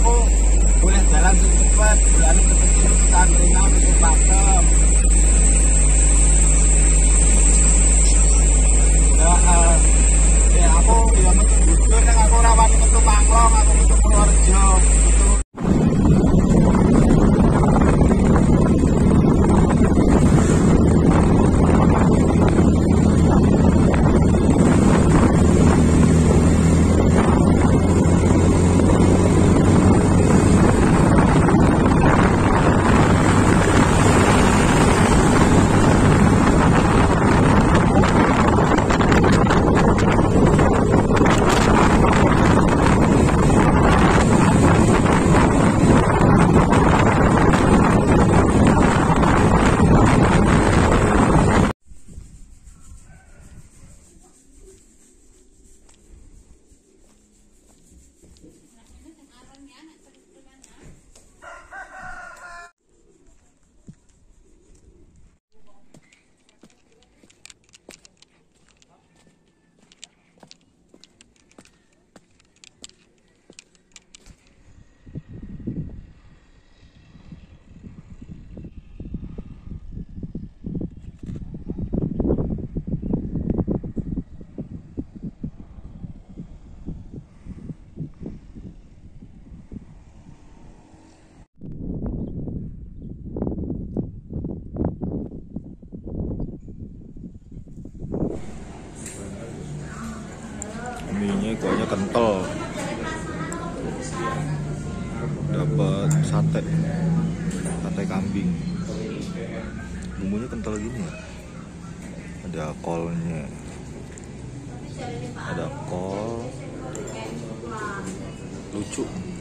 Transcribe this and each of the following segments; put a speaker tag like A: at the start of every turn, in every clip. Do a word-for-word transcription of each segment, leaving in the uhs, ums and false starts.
A: aku boleh jalan cepat, berani ketemu Rina itu pakem. Ya, uh, ya aku ya metu bujur yang aku rawani metu Panglong, aku metu Purworejo, metu.
B: Mienya kuahnya kental, dapat sate sate kambing, bumbunya kental gini ya. Ada kolnya, ada kol, lucu,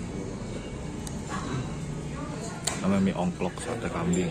B: namanya mie ongklok sate kambing.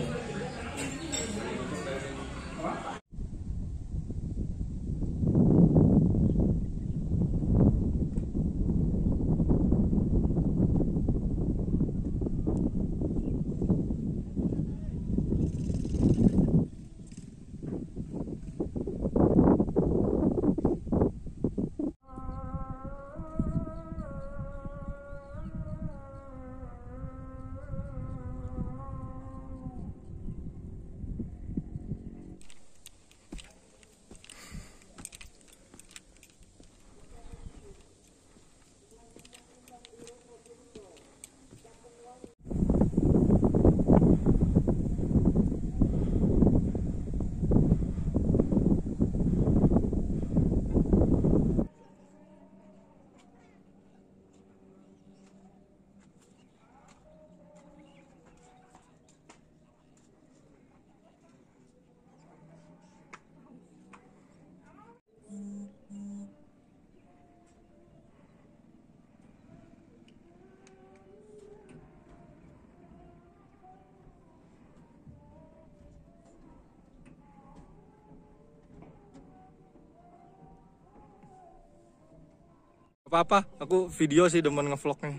B: Apa-apa, aku video sih demen ngevlognya.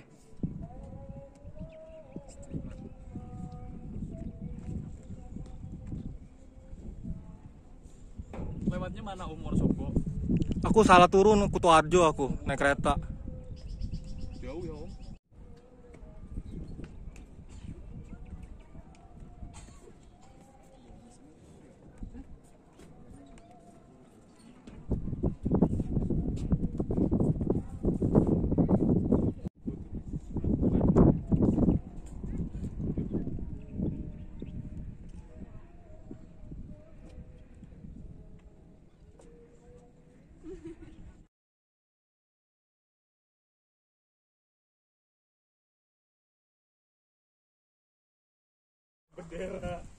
C: Lewatnya mana Om Wonosobo?
B: Aku salah turun, Kutoarjo aku naik kereta.
C: Jauh ya Om. Bendera.